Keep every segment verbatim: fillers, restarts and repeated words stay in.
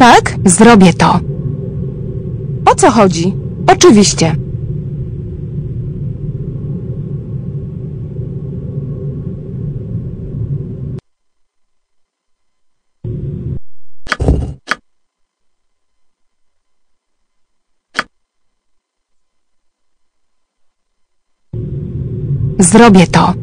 Tak, zrobię to. O co chodzi? Oczywiście. Zrobię to.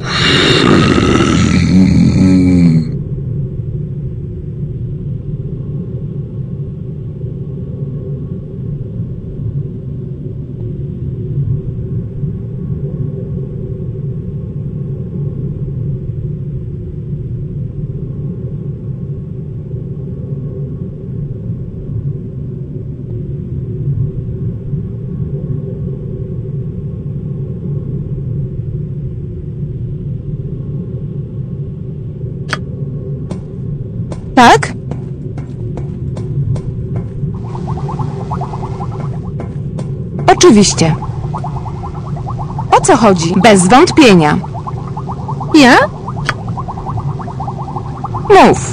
Tak? Oczywiście. O co chodzi? Bez wątpienia. Ja? Mów.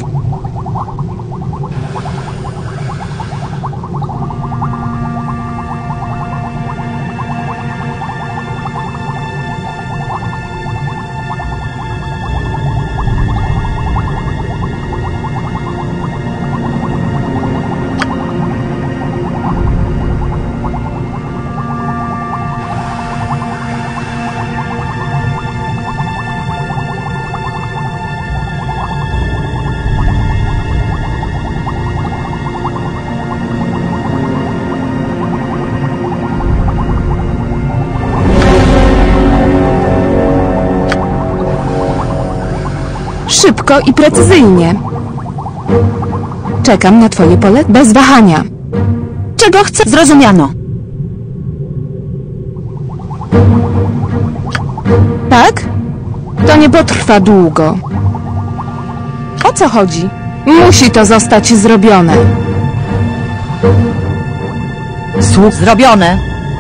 Szybko i precyzyjnie. Czekam na twoje pole bez wahania. Czego chcę? Zrozumiano. Tak? To nie potrwa długo. O co chodzi? Musi to zostać zrobione. Słuch zrobione.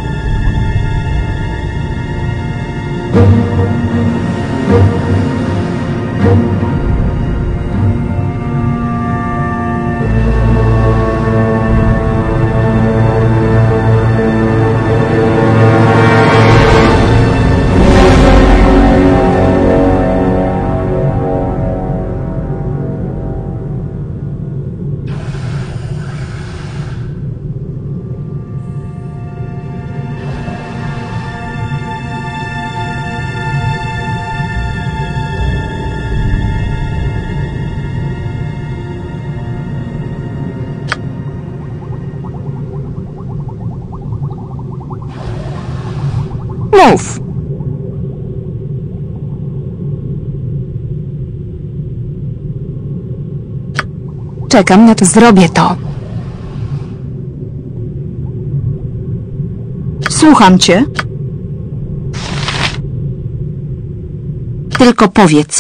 Mów. Czekam na to. Zrobię to. Słucham cię. Tylko powiedz.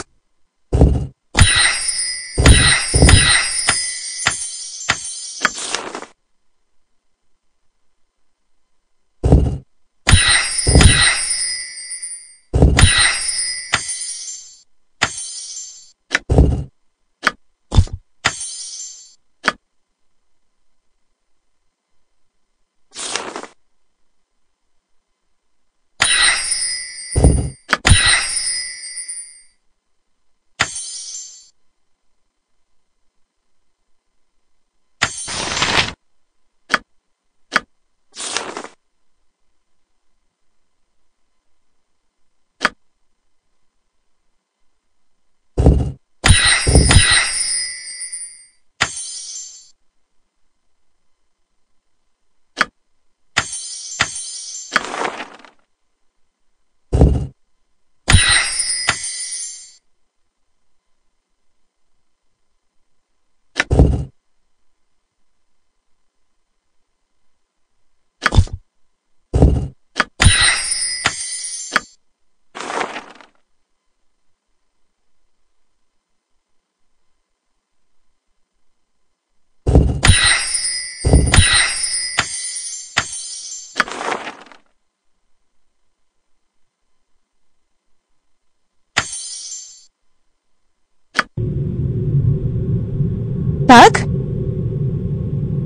Tak?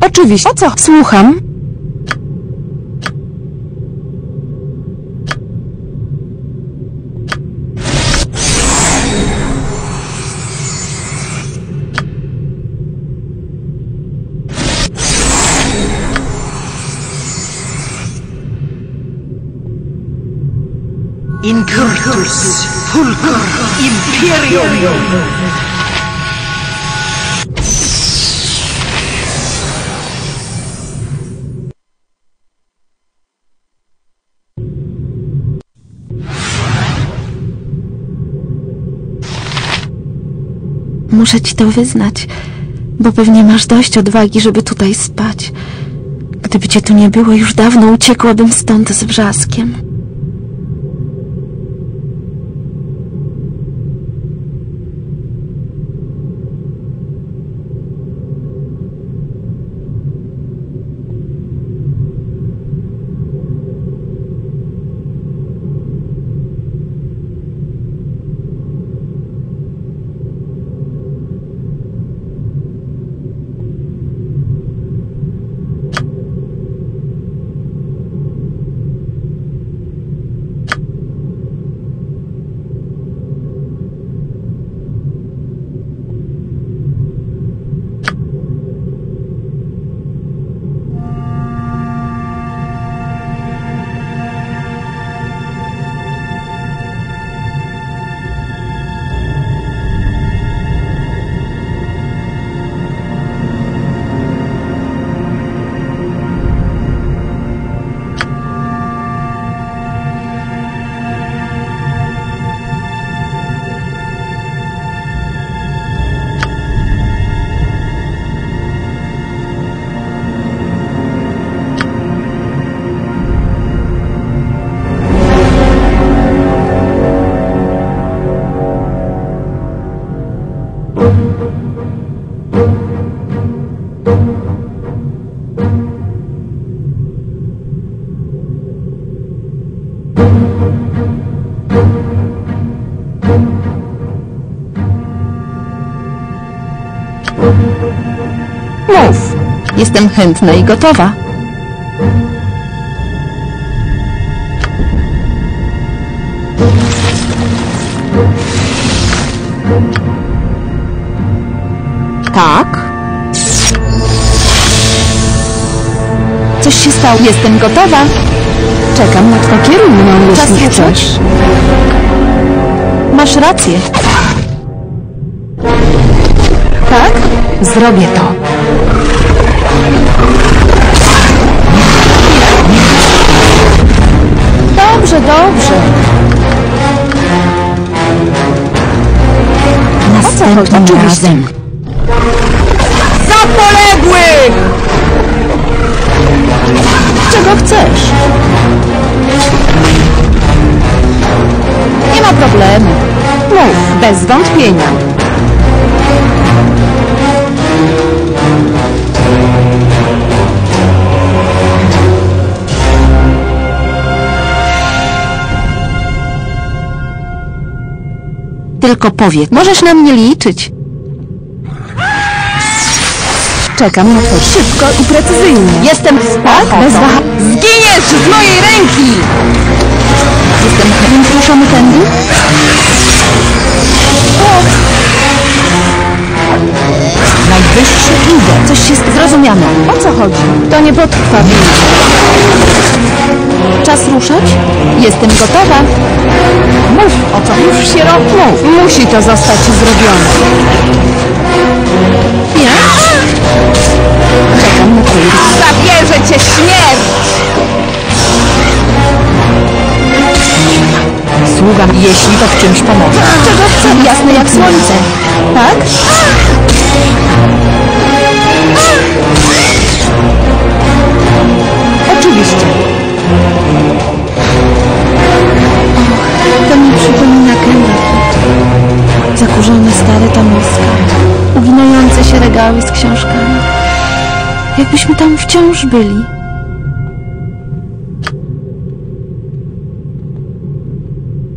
Oczywiście. O co? Słucham. Incurtus Fulcor Imperium! Muszę ci to wyznać, bo pewnie masz dość odwagi, żeby tutaj spać. Gdyby cię tu nie było, już dawno uciekłabym stąd z wrzaskiem. Mów. Jestem chętna i gotowa. Tak? Coś się stało. Jestem gotowa. Czekam na to. Kieruj mną, Czas jeśli ruszać. chcesz. Masz rację. Tak? Zrobię to. Dobrze, dobrze. Następnym Oczywiście. razem. Za poległych! Czego chcesz? Nie ma problemu. Mów, bez wątpienia. Tylko powiedz, możesz na mnie liczyć. Czekam na to szybko i precyzyjnie. Jestem Tak? Bez waha... Zginiesz z mojej ręki! Jestem chętny. Ruszamy tędy? Najwyższy idę. Coś się zrozumiano. O co chodzi? To nie potrwa długo. Czas ruszać? Jestem gotowa. Mów, o co już się robi. Mów. Musi to zostać zrobione. Ja? Czekam na to. Zabierze cię śmierć! Sługam, jeśli to w czymś pomoże. Czego chcę? Jasne jak słońce. Tak? Oczywiście. To mi przypomina Kennedyk. Zakurzone stare tomiska. Uginające się regały z książkami. Jakbyśmy tam wciąż byli.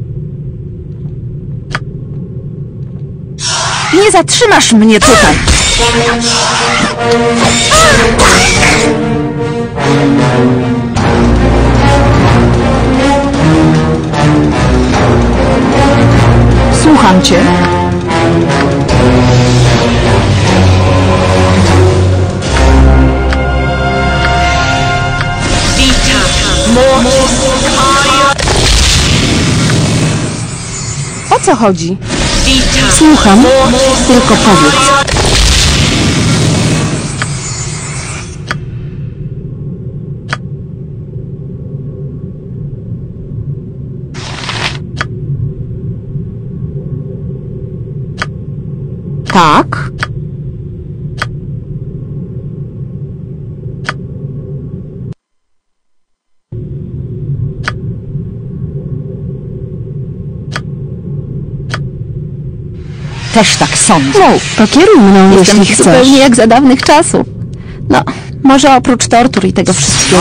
Nie zatrzymasz mnie tutaj! Słucham cię. O co chodzi? Słucham, tylko powiedz. Tak? Też tak sądzę. Mów, pokieruj mną, Jestem jeśli chcesz. zupełnie jak za dawnych czasów. No, może oprócz tortur i tego wszystkiego.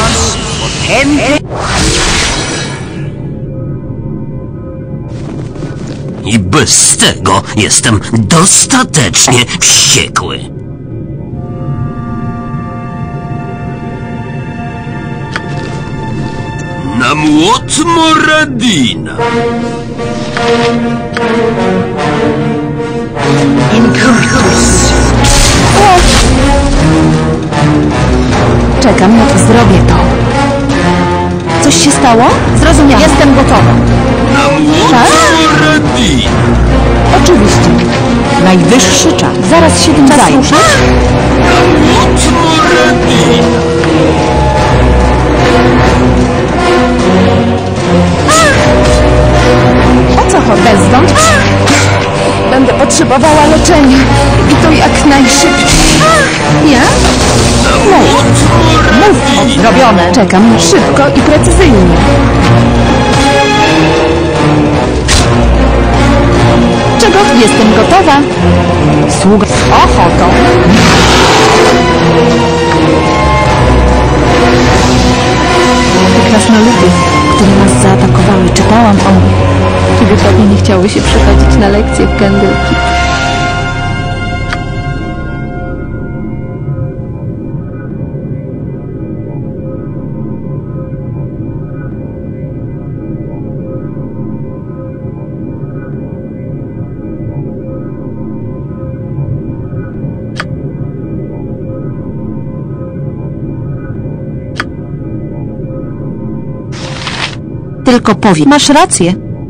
I bez tego jestem dostatecznie wściekły. Na młot Moradina. Incarus. Czekam, jak zrobię to. Coś się stało? Zrozumiałam. Jestem gotowa. Na młot Moradina. Oczywiście. Najwyższy czas. Zaraz się tym zajmę. Na młot Moradina. O co chodzi? Bez wątpienia. Będę potrzebowała leczenia. I to jak najszybciej. Ja? Mów. Zrobione. Czekam szybko i precyzyjnie. Czego? Jestem gotowa. Sługa z ochotą. Te krasnoludy, które nas zaatakowały, czytałam o nich. Kiedy pewnie nie chciały się przychodzić na lekcje w Kentucky. Tylko powiem. Masz rację.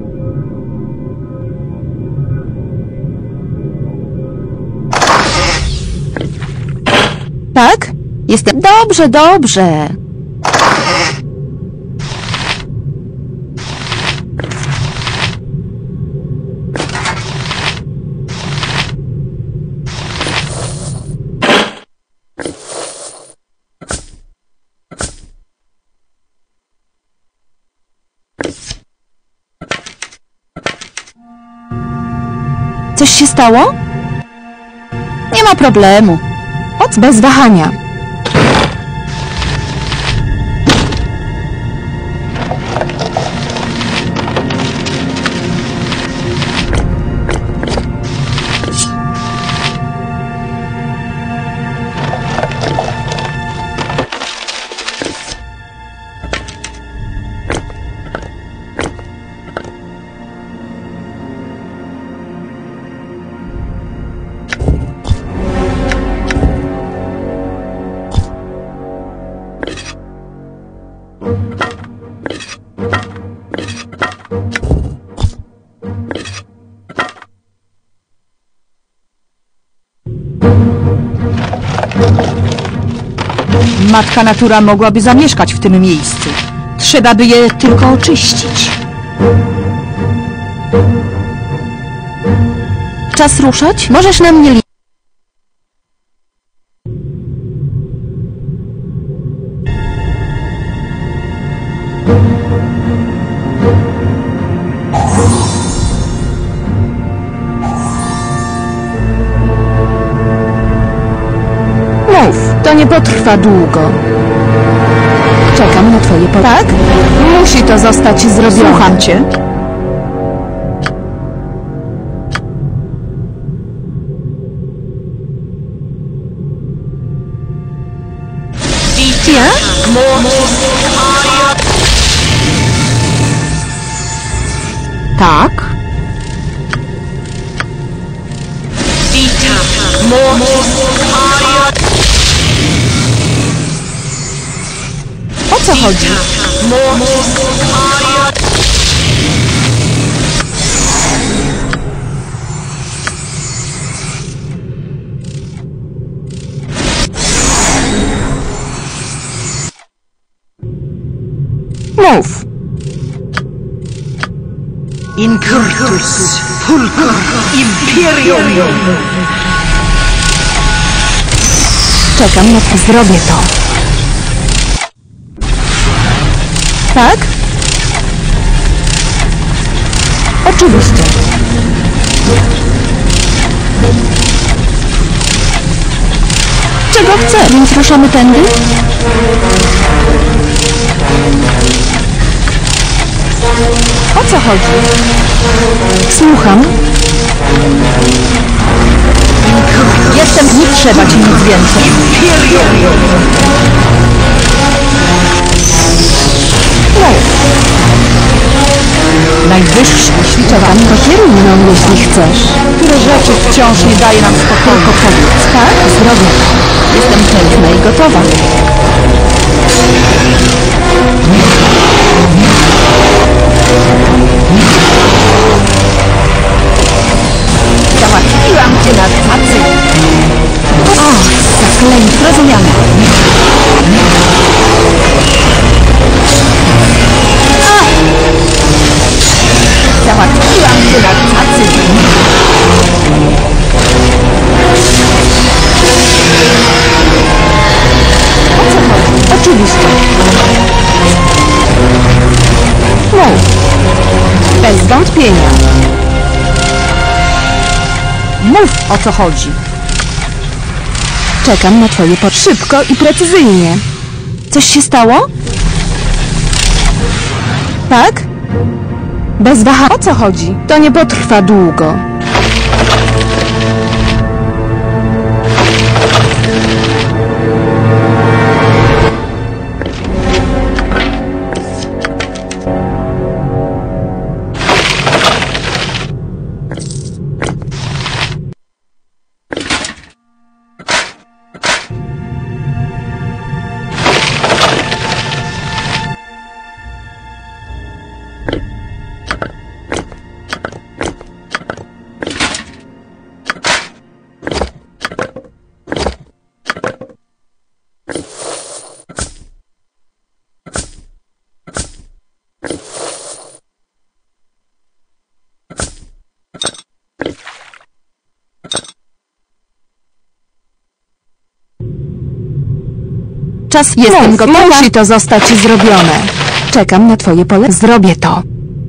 Tak? Jestem... Dobrze, dobrze. Coś się stało? Nie ma problemu. Oc bez wahania. Matka Natura mogłaby zamieszkać w tym miejscu. Trzeba by je tylko oczyścić. Czas ruszać? Możesz na mnie liczyć. Mów, to nie potrwa długo. Czekam na twoje po... Tak? Musi to zostać zrobione. Słucham cię. Tak? O co chodzi? Mów. Incurtus Fulcor Imperium! Czekam, na to zrobię to. Tak? Oczywiście. Czego chcę? Więc ruszamy tędy? O co chodzi? Słucham. Jestem, nie trzeba ci nic więcej. Najwyższy Czekam, pokieruj mną, jeśli chcesz. Które rzeczy wciąż nie daje nam spokoju. Tylko powiedz. Tak? Zrobię to. Jestem chętna i gotowa. Załatwiłam cię na tacy. O, zaklęcie. Rozumiane. Załatwiłam cię na tacy. O co chodzi? Oczywiście. Mów. Bez wątpienia. Mów, o co chodzi. Czekam na twoje po szybko i precyzyjnie. Coś się stało? Tak? Bez wahania. O co chodzi? To nie potrwa długo. Czas jestem Mów, gotowa. mowa. Musi to zostać zrobione. Czekam na twoje pole. Zrobię to.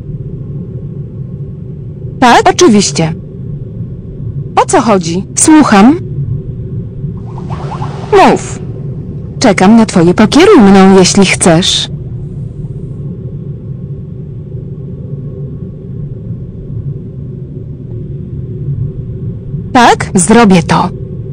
Tak? Oczywiście. O co chodzi? Słucham. Mów. Czekam na twoje pokieruj mną, jeśli chcesz. Tak? Zrobię to.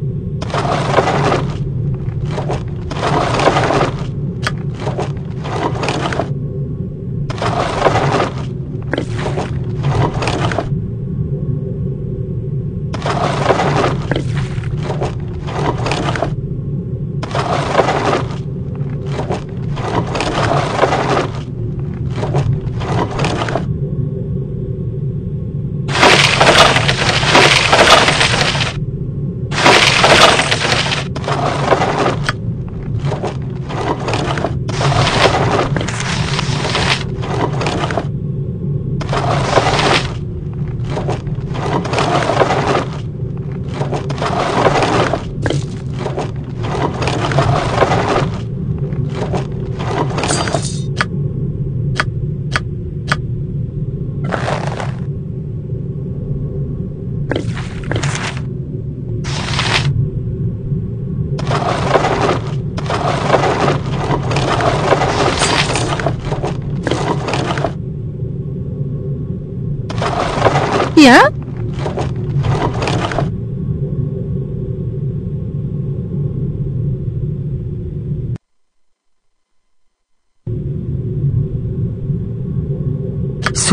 Ja?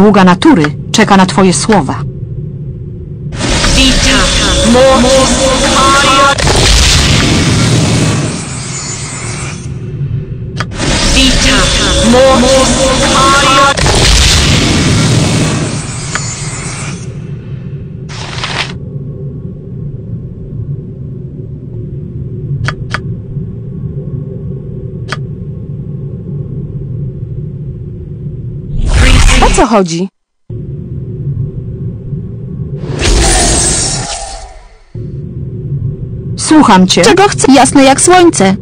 Sługa natury czeka na twoje słowa. O co chodzi? Słucham cię. Czego chcę? Jasne jak słońce.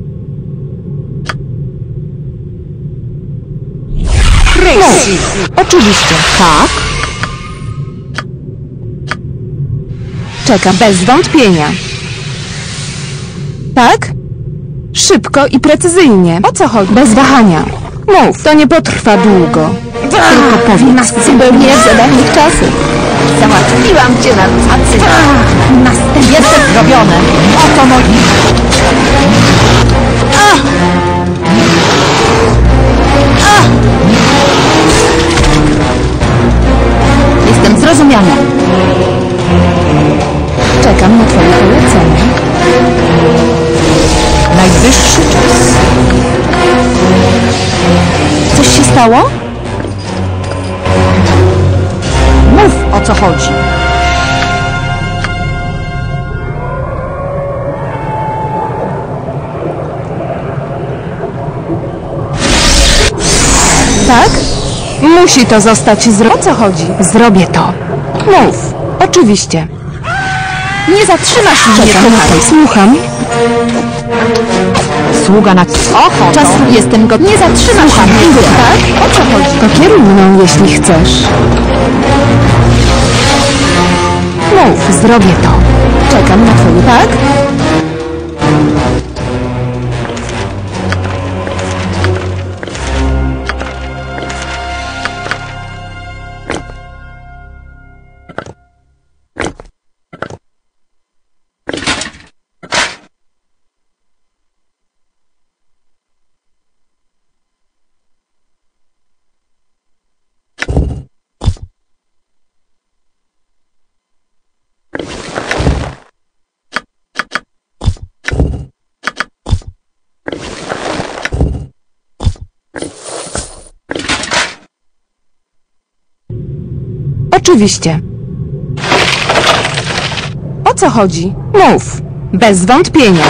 Mów. Oczywiście. Tak? Czekam bez wątpienia. Tak? Szybko i precyzyjnie. O co chodzi? Bez wahania. Mów. To nie potrwa długo. Tylko powiem. Zupełnie jak za dawnych czasów. Załatwiłam cię na tacy. Następnie. Jest zrobione. Oto moi... Jestem zrozumiana. Czekam na twoje polecenie. Najwyższy czas. Coś się stało? Mów, o co chodzi. Tak? Musi to zostać zrobione. O co chodzi? Zrobię to. Mów. Oczywiście. Nie zatrzymasz mnie Czekam na tutaj. to. Słucham. Sługa na... Oho, Czas to... jestem go. Nie zatrzymasz Słucham, mnie. idę. Tak? O co chodzi? To kieruj mną, jeśli chcesz. Mów. Zrobię to. Czekam na twoje... Tak? Oczywiście. O co chodzi? Mów. Bez wątpienia.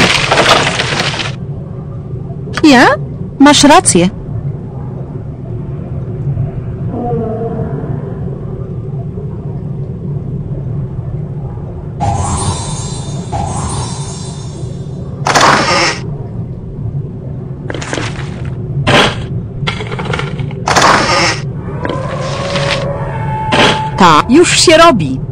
Ja? Masz rację. Ta, już się robi.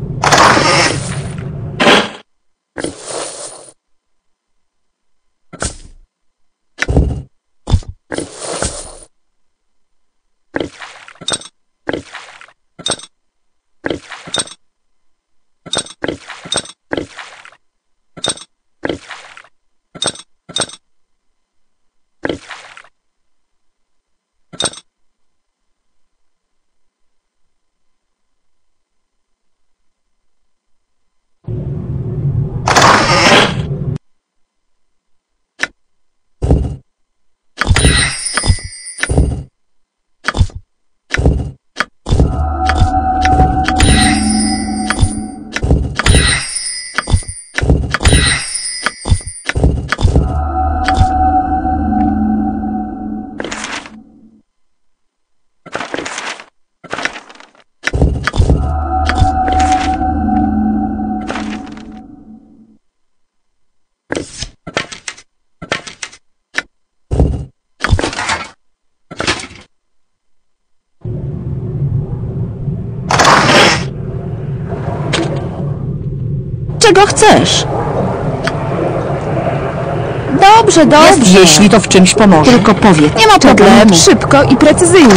Czego chcesz? Dobrze, dobrze. Jest, jeśli to w czymś pomoże. Tylko powiedz. Nie ma Czekam problemu. szybko i precyzyjnie.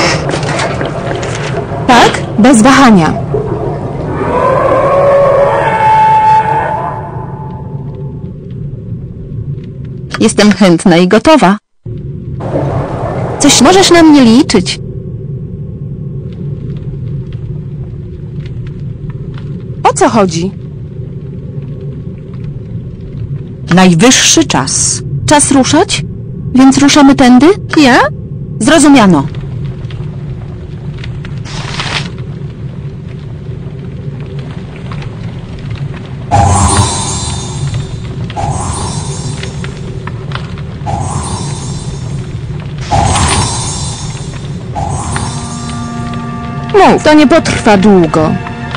Tak? Bez wahania. Jestem chętna i gotowa. Coś możesz na mnie liczyć. co chodzi? Najwyższy czas. Czas ruszać? Więc ruszamy tędy? Ja? Zrozumiano. Mów, to nie potrwa długo.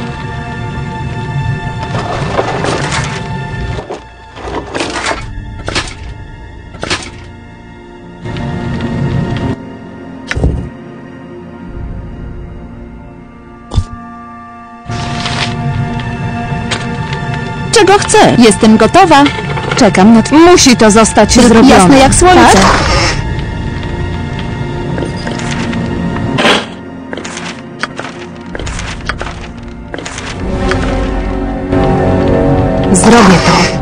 Czego chcę? Jestem gotowa. Czekam na... Musi to zostać zrobione. Jasne jak słońce. Tak? Zrobię to.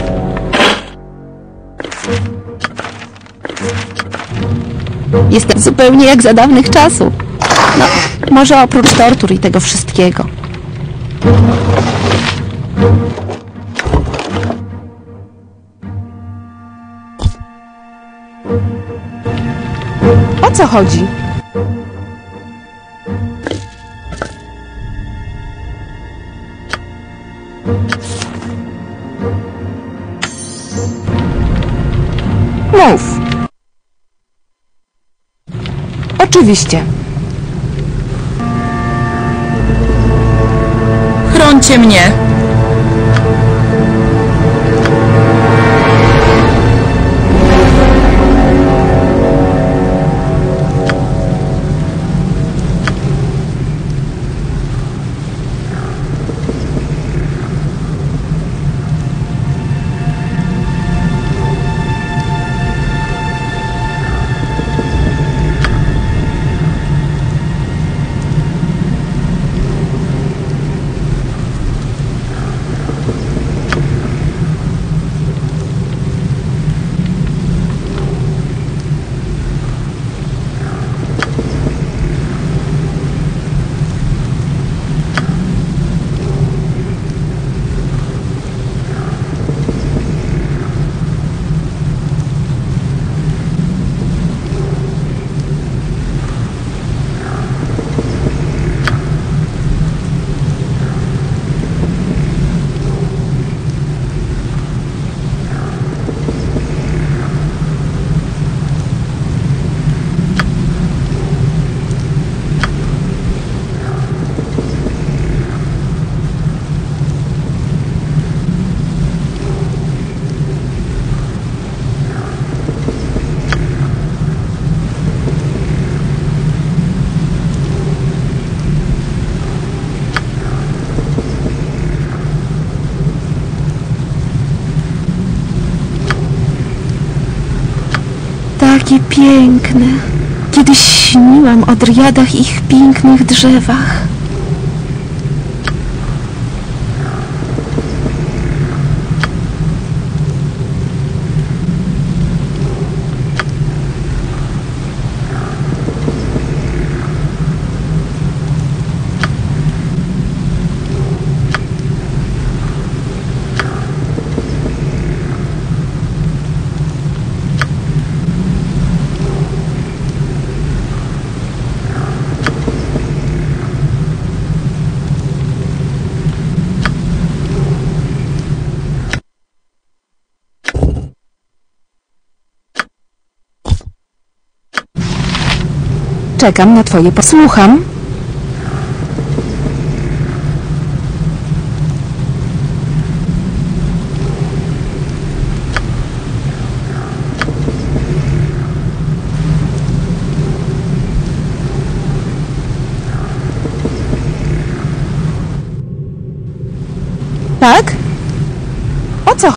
Jestem zupełnie jak za dawnych czasów. No, może oprócz tortur i tego wszystkiego. O co chodzi? Mów. Oczywiście. Chrońcie mnie! Takie piękne. Kiedyś śniłam o driadach i ich pięknych drzewach. Czekam na twoje posłucham. Tak?